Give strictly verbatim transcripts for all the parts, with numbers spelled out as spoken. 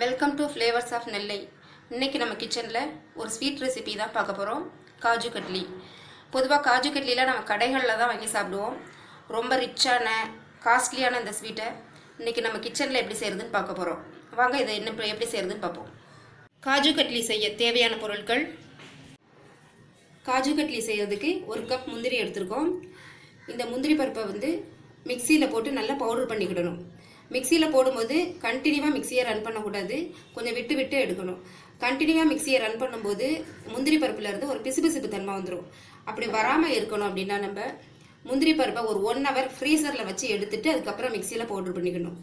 Welcome to flavours of Nellai. இன்றைக்கி நம்ம கிச்சனில் ஒரு ஸ்வீட் ரெசிபி தான் பார்க்க போகிறோம். காஜு கட்லி. பொதுவாக காஜு கட்லியில் நம்ம கடைகளில் தான் வாங்கி சாப்பிடுவோம். ரொம்ப ரிச்சான காஸ்ட்லியான இந்த ஸ்வீட்டை இன்றைக்கி நம்ம கிச்சனில் எப்படி செய்கிறதுன்னு பார்க்க போகிறோம். வாங்க இதை என்ன எப்படி செய்கிறதுன்னு பார்ப்போம். காஜு கட்லி செய்ய தேவையான பொருட்கள்: காஜு கட்லி செய்கிறதுக்கு ஒரு கப் முந்திரி எடுத்துருக்கோம். இந்த முந்திரி பருப்பை வந்து மிக்சியில் போட்டு நல்லா பவுடர் பண்ணிக்கிடணும். மிக்சியில் போடும்போது கண்டினியூவாக மிக்சியை ரன் பண்ணக்கூடாது, கொஞ்சம் விட்டு விட்டு எடுக்கணும். கண்டினியூவாக மிக்சியை ரன் பண்ணும்போது முந்திரி பருப்புலேருந்து ஒரு பிசு பிசுப்பு தன்மை வந்துடும். அப்படி வராமல் இருக்கணும் அப்படின்னா நம்ம முந்திரி பருப்பை ஒரு ஒன் ஹவர் ஃப்ரீசரில் வச்சு எடுத்துட்டு அதுக்கப்புறம் மிக்சியில் பவுடர் பண்ணிக்கணும்.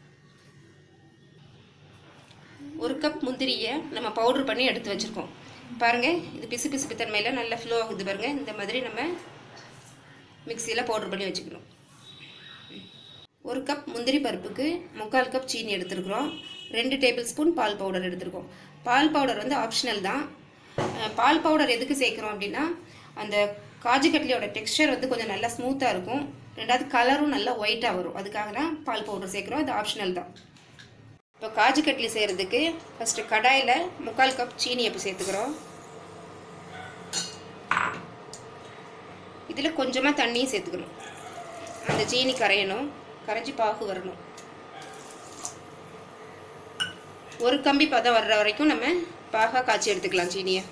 ஒரு கப் முந்திரியை நம்ம பவுடர் பண்ணி எடுத்து வச்சுருக்கோம். பாருங்கள், இது பிசு பிசுப்பு தன்மையில் நல்லா ஃப்ளோ ஆகுது பாருங்கள். இந்த மாதிரி நம்ம மிக்சியில் பவுடர் பண்ணி வச்சுக்கணும். ஒரு கப் முந்திரி பருப்புக்கு முக்கால் கப் சீனி எடுத்துருக்குறோம். ரெண்டு டேபிள் ஸ்பூன் பால் பவுடர் எடுத்துருக்கோம். பால் பவுடர் வந்து ஆப்ஷனல் தான். பால் பவுடர் எதுக்கு சேர்க்குறோம் அப்படின்னா அந்த காஜு கட்லியோட டெக்ஸ்சர் வந்து கொஞ்சம் நல்லா ஸ்மூத்தாக இருக்கும். ரெண்டாவது கலரும் நல்லா ஒயிட்டாக வரும். அதுக்காக தான் பால் பவுடர் சேர்க்குறோம். அது ஆப்ஷனல் தான். இப்போ காஜு கட்லி செய்கிறதுக்கு ஃபஸ்ட்டு கடாயில் முக்கால் கப் சீனி இப்போ சேர்த்துக்கிறோம். இதில் கொஞ்சமாக தண்ணியும் சேர்த்துக்கணும். அந்த சீனி கரையணும், கரைஞ்சி பாகு வரணும். ஒரு கம்பி பதம் வர்ற வரைக்கும் நம்ம பாகாக காய்ச்சி எடுத்துக்கலாம் சீனியை.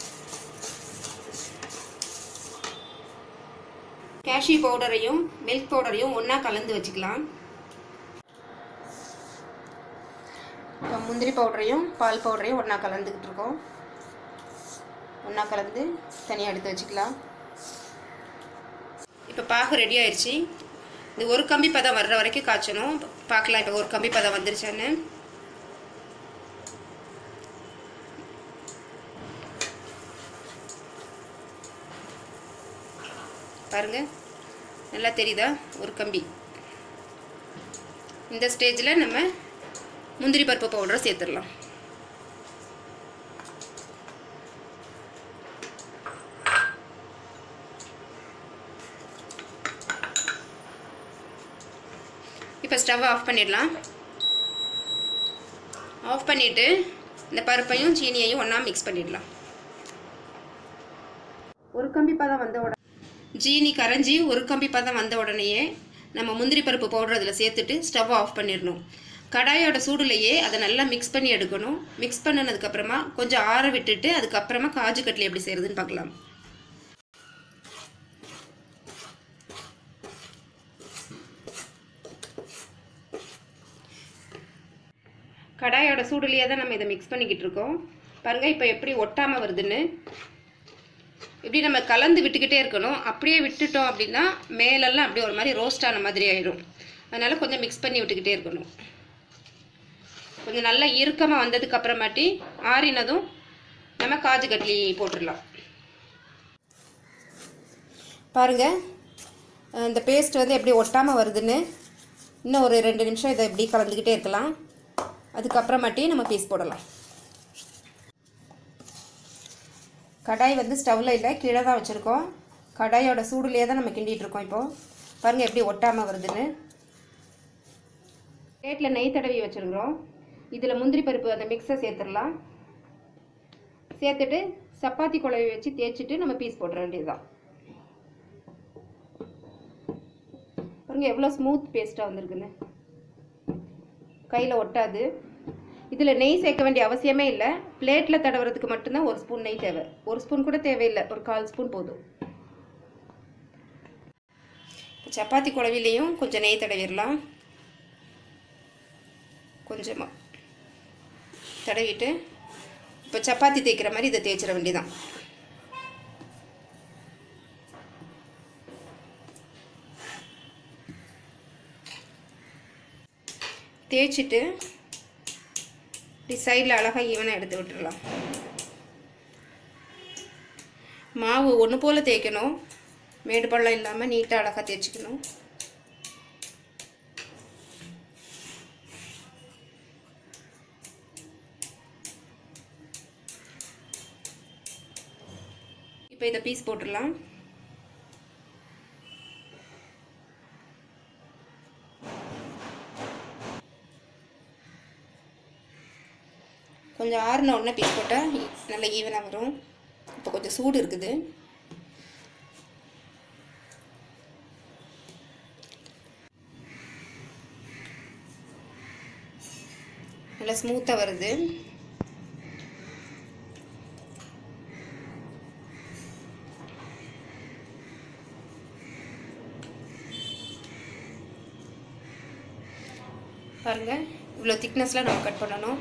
கேஷ்யூ பவுடரையும் மில்க் பவுடரையும் ஒன்றா கலந்து வச்சுக்கலாம். இப்போ முந்திரி பவுடரையும் பால் பவுடரையும் ஒன்றா கலந்துக்கிட்டு இருக்கோம். ஒன்றா கலந்து தனியாக எடுத்து வச்சுக்கலாம். இப்போ பாகு ரெடி ஆயிடுச்சு. இது ஒரு கம்பி பதம் வர்ற வரைக்கும் காய்ச்சணும். பார்க்கலாம் இப்போ ஒரு கம்பி பதம் வந்துருச்சான்னு. பாருங்க, நல்லா தெரியுதா? ஒரு கம்பி. இந்த ஸ்டேஜில் நம்ம முந்திரி பருப்பு பவுடரை சேர்த்துடலாம். இப்போ ஸ்டவ் ஆஃப் பண்ணிடலாம். ஆஃப் பண்ணிவிட்டு இந்த பருப்பையும் சீனியையும் ஒன்றா மிக்ஸ் பண்ணிடலாம். ஒரு கம்பி பதம் வந்த உடனே சீனி கரைஞ்சி ஒரு கம்பி பதம் வந்த உடனேயே நம்ம முந்திரி பருப்பு பவுடர் அதில் சேர்த்துட்டு ஸ்டவ் ஆஃப் பண்ணிடணும். கடாயோட சூடுலையே அதை நல்லா மிக்ஸ் பண்ணி எடுக்கணும். மிக்ஸ் பண்ணினதுக்கப்புறமா கொஞ்சம் ஆற விட்டுட்டு அதுக்கப்புறமா காஜு கட்லி எப்படி செய்கிறதுன்னு பார்க்கலாம். கடாயோட சூடுலேயே தான் நம்ம இதை மிக்ஸ் பண்ணிக்கிட்டு இருக்கோம். பாருங்கள், இப்போ எப்படி ஒட்டாமல் வருதுன்னு. இப்படி நம்ம கலந்து விட்டுக்கிட்டே இருக்கணும். அப்படியே விட்டுட்டோம் அப்படின்னா மேலெல்லாம் அப்படியே ஒரு மாதிரி ரோஸ்ட் ஆன மாதிரி ஆயிடும். அதனால் கொஞ்சம் மிக்ஸ் பண்ணி விட்டுக்கிட்டே இருக்கணும். கொஞ்சம் நல்லா இறுக்கமாக வந்ததுக்கு அப்புறமாட்டி ஆறினதும் நம்ம காஜு கட்லி போட்டுடலாம். பாருங்கள், இந்த பேஸ்ட் வந்து எப்படி ஒட்டாமல் வருதுன்னு. இன்னும் ஒரு ரெண்டு நிமிஷம் இதை எப்படி கலந்துக்கிட்டே இருக்கலாம். அதுக்கப்புறமாட்டி நம்ம பீஸ் போடலாம். கடாய் வந்து ஸ்டவ்வில் இல்லை, கீழே தான் வச்சுருக்கோம். கடாயோட சூடுலேயே தான் நம்ம கிண்டிகிட்டு இருக்கோம். இப்போது பாருங்கள் எப்படி ஒட்டாமல் வருதுன்னு. பிளேட்டில் நெய் தடவி வச்சுருக்குறோம். இதில் முந்திரி பருப்பு அந்த மிக்ஸை சேர்த்துடலாம். சேர்த்துட்டு சப்பாத்தி குழவி வச்சு தேய்ச்சிட்டு நம்ம பீஸ் போடுற வேண்டியது தான். பாருங்கள் எவ்வளோ ஸ்மூத் பேஸ்ட்டாக வந்திருக்குன்னு. கையில் ஒட்டாது. இதில் நெய் சேர்க்க வேண்டிய அவசியமே இல்லை. பிளேட்டில் தடவுறதுக்கு மட்டும்தான் ஒரு ஸ்பூன் நெய் தேவை. ஒரு ஸ்பூன் கூட தேவையில்லை, ஒரு கால் ஸ்பூன் போதும். சப்பாத்தி குழவிலையும் கொஞ்சம் நெய் தடவிடலாம். கொஞ்சமாக தடவிட்டு இப்போ சப்பாத்தி தேய்க்கிற மாதிரி இதை தேய்ச்சிட வேண்டியதான். தேய்ச்சிட்டு இப்படி சைடில் அழகாக ஈவனாக எடுத்து விட்டுடலாம். மாவு ஒன்று போல் தேய்க்கணும். மேடு பள்ளம் இல்லாமல் நீட்டாக அழகாக தேய்ச்சிக்கணும். இப்போ இதை பீஸ் போட்டுடலாம். கொஞ்சம் ஆறின உடனே பீஸ் போட்டால் நல்லா ஈவனாக வரும். இப்போ கொஞ்சம் சூடு இருக்குது. நல்லா ஸ்மூத்தாக வருது. பாருங்கள், இவ்வளோ திக்னஸில் நம்ம கட் பண்ணணும்.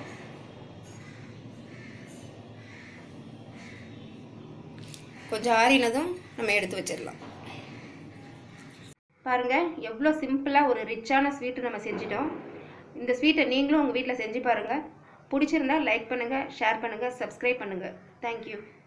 கொஞ்சம் ஆறினதும் நம்ம எடுத்து வச்சிடலாம். பாருங்கள், எவ்வளோ சிம்பிளாக ஒரு ரிச்சான ஸ்வீட்டு நம்ம செஞ்சிட்டோம். இந்த ஸ்வீட்டை நீங்களும் உங்கள் வீட்டில் செஞ்சு பாருங்கள். பிடிச்சிருந்தா லைக் பண்ணுங்கள், ஷேர் பண்ணுங்கள், சப்ஸ்கிரைப் பண்ணுங்கள். தேங்க்யூ.